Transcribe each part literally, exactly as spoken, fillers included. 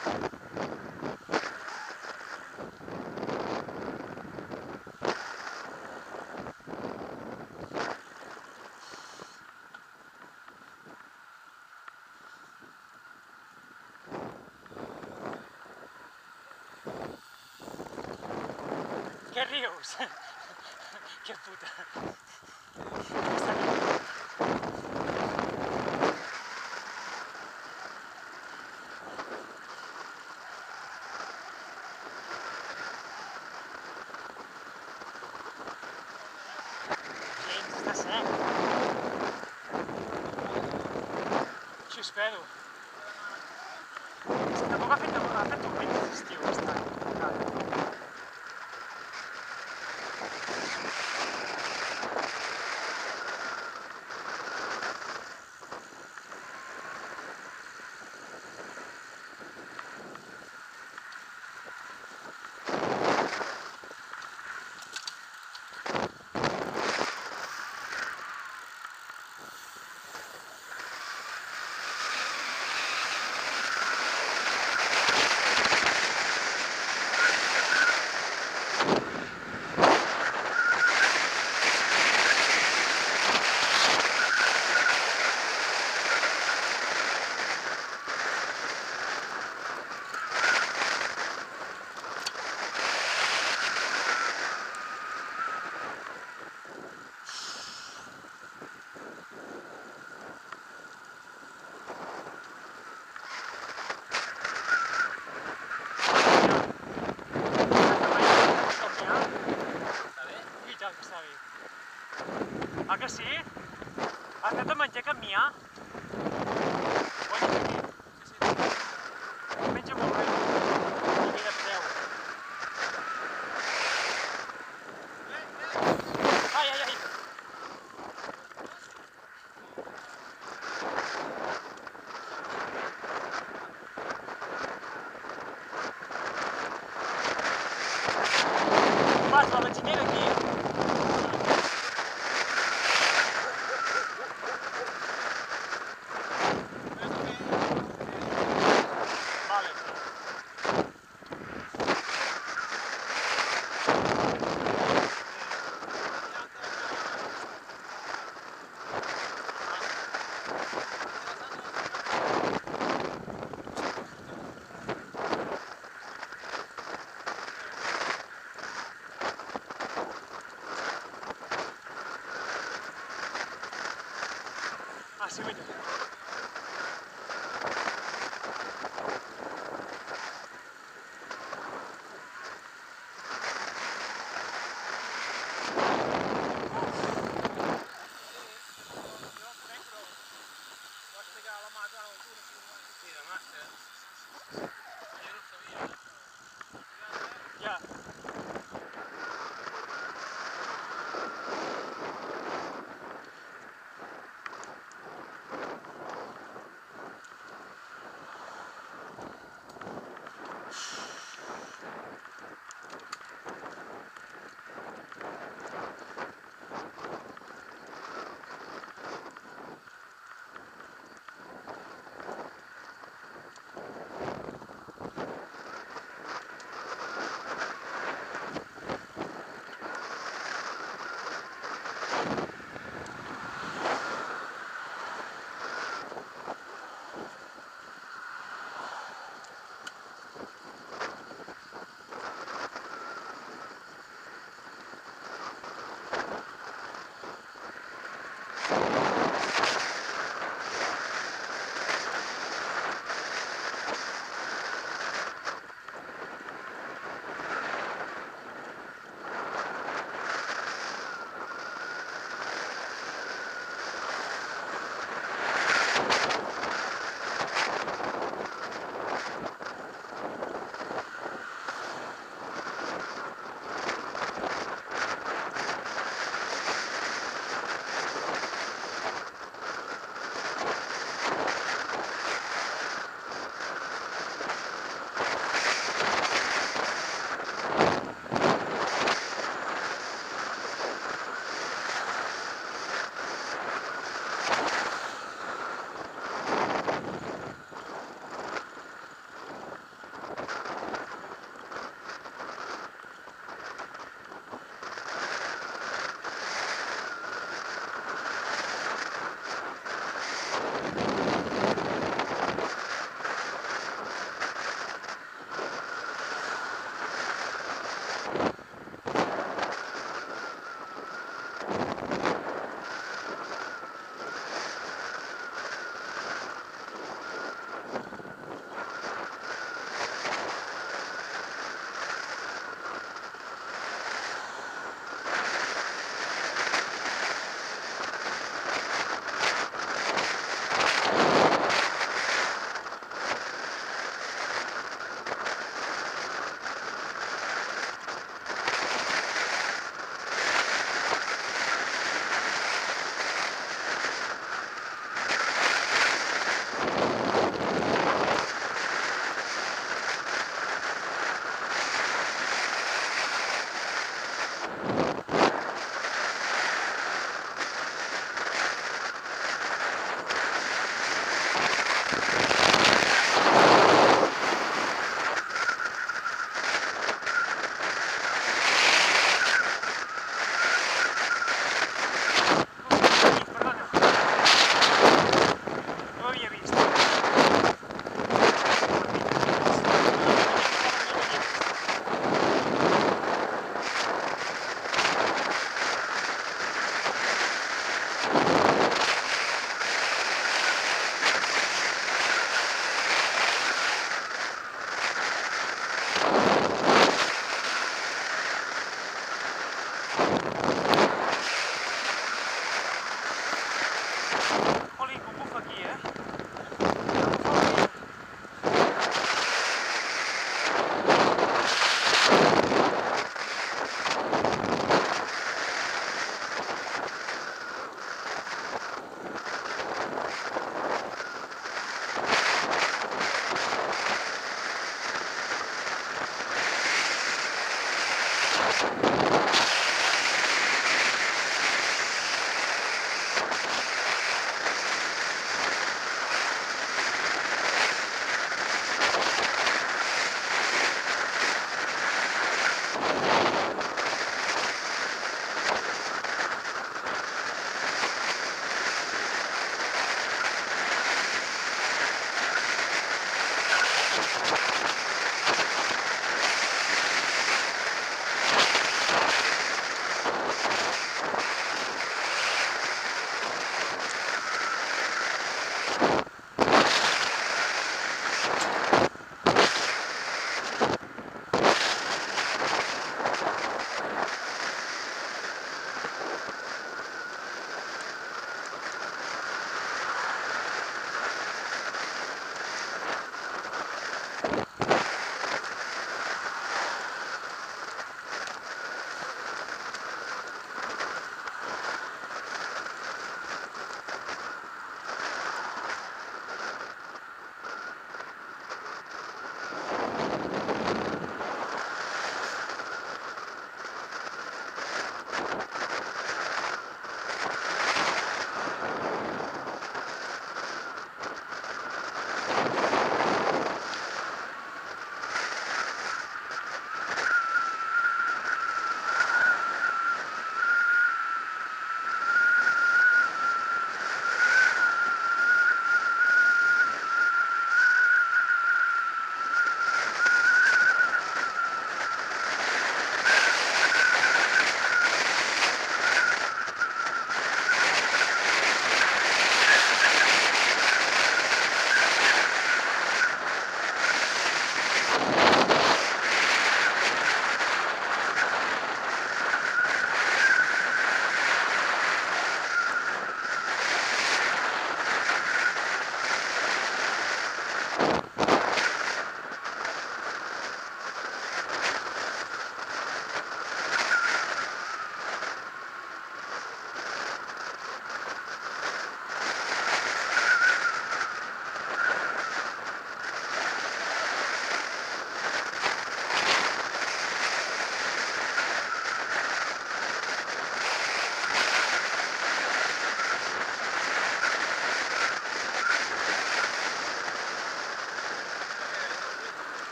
Què rius? Que puta. James, està sec. Així ho espero. És que tampoc ha fet, ha fet tormentes d'estiu aquest any. Ah, que sí? Has anat a menjar cap mià? Guanya aquí. Sí, sí. Menja molt bé. I ve de preu. Ai, ai, ai. Vas, la batxinera aquí. Ah, sí, mira. Ja.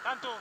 Tanto.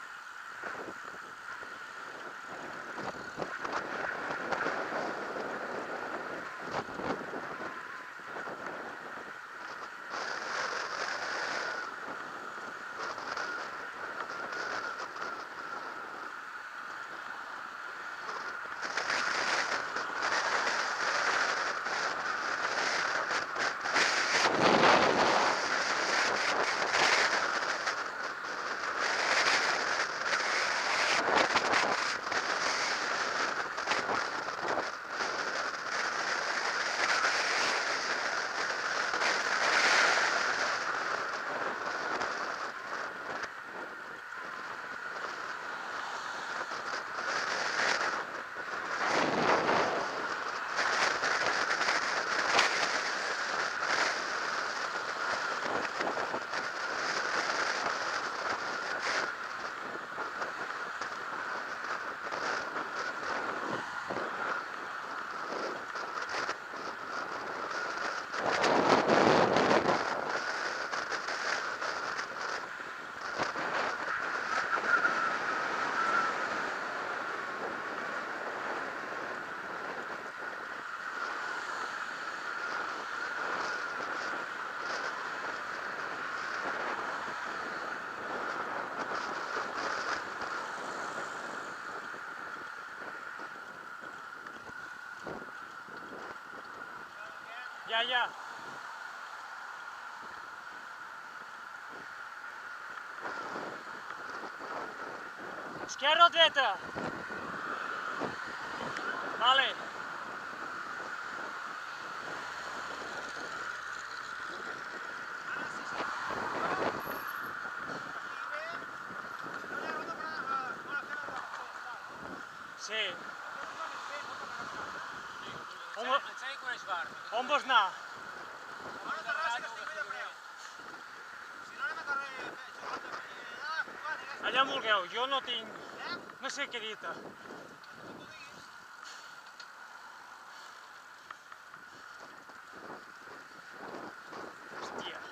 Ja, ja. Esquerra ou direita? Vale. Sí. On, on vols anar? Allà on vulgueu, jo no tinc... no sé què dir-te. Hòstia.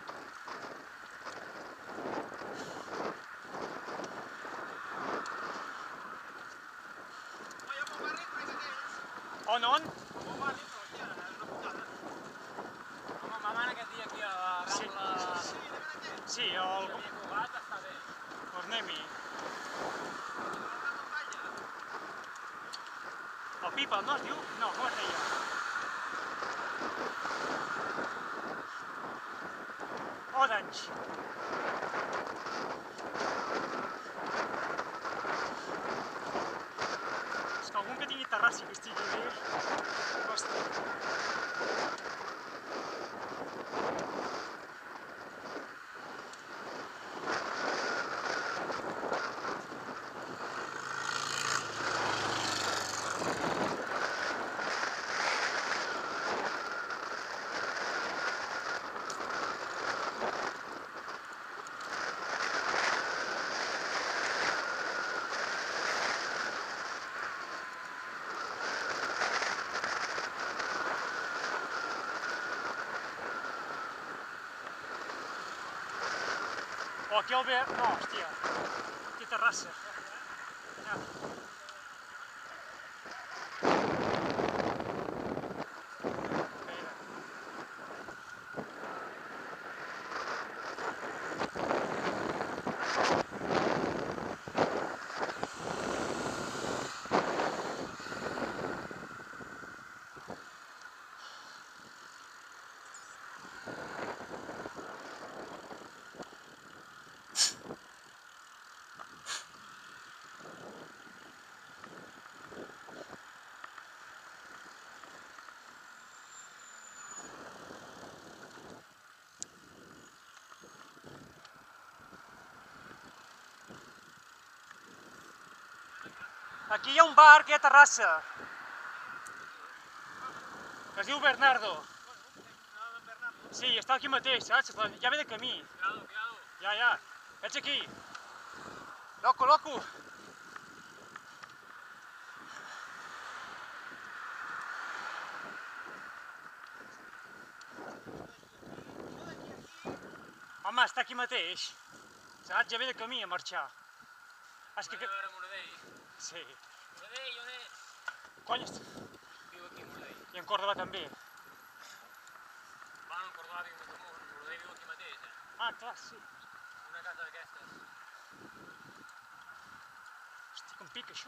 On, on? Sí, sí, el... Doncs anem-hi. El Pipa, no es diu? No, com es deia? Orange. És que algun que tingui terrassa que estigui bé, costa. O aquí al ve... no, hòstia. Aquí terrassa. Ja. Aquí hi ha un bar que hi ha terrassa. Que es diu Bernardo. Sí, està aquí mateix, saps? Ja ve de camí. Ja, ja. Veig aquí. Loco, loco. Home, està aquí mateix. Saps? Ja ve de camí a marxar. És que... Anem a veure Moradell. Sí. Moradell, on és? Cony, est- Viu aquí a Moradell. i en Córdoba també. Bueno, en Córdoba viu més amunt, Moradell viu aquí mateix, eh? Ah, clar, sí. Una casa d'aquestes. Hosti, com pica això.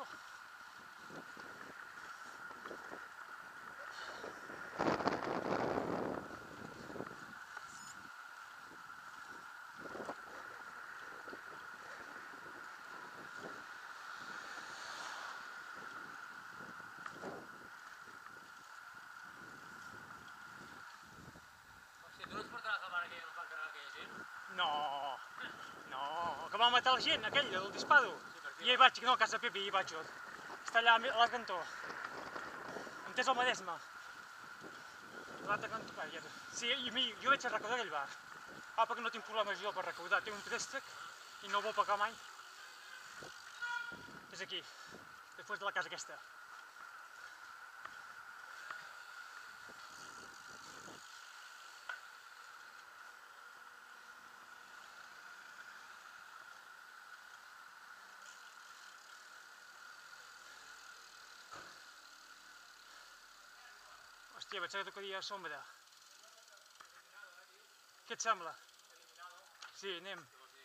Hòstia, tu no ens portaràs al bar aquell on van carregar aquella gent? No, no, que va matar la gent, aquell, del disparo. I hi vaig, no, a casa Pepe, hi vaig jo. Està allà a l'Arcantó. On és el Maresme. L'altre cantó, sí, i mi, jo vaig a recaudar aquell bar. Ah, perquè no tinc problemes jo per recaudar, tinc un préstec i no el vol pagar mai. És aquí, després de la casa aquesta. Hòstia, vaig que tocaria sombra. Què et sembla? Sí, anem.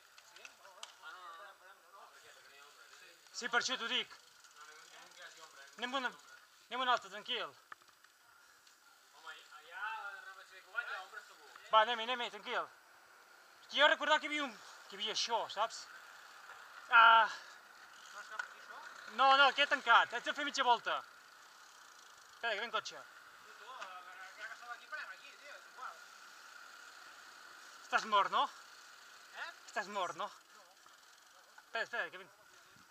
Sí, per això t'ho dic. Anem un, anem un altre, tranquil. Home, allà a la ramaderia de Cubat hi ha ombres segur. Va, anem-hi, anem-hi, tranquil. Que jo recordava que hi havia, un, que hi havia això, saps? Ah... No, no, que he tancat, haig de fer mitja volta. Espera, que ve un cotxe. Estàs mort, no? Eh? Estàs mort, no? Espera, espera, que vinc.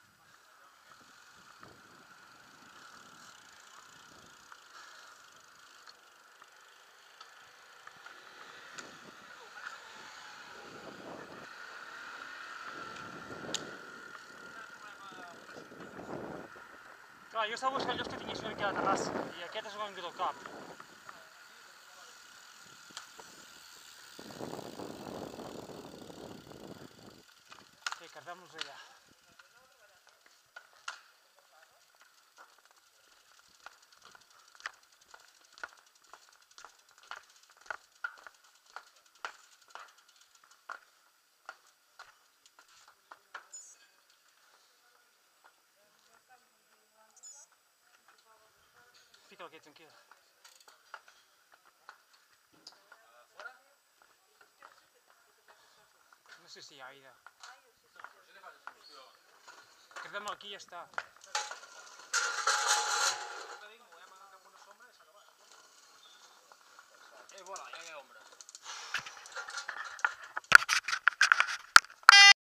Clar, jo estava buscant llocs que tinguessin una mica de terrassa, i aquest és el que em ve del cap. Sí, quedem-nos allà. Fica'l aquí, tranquil. Fora? No sé si hi ha aire. No, però això té fase solució. Quedem-lo aquí i ja està. Eh, voilà, ja hi ha ombres.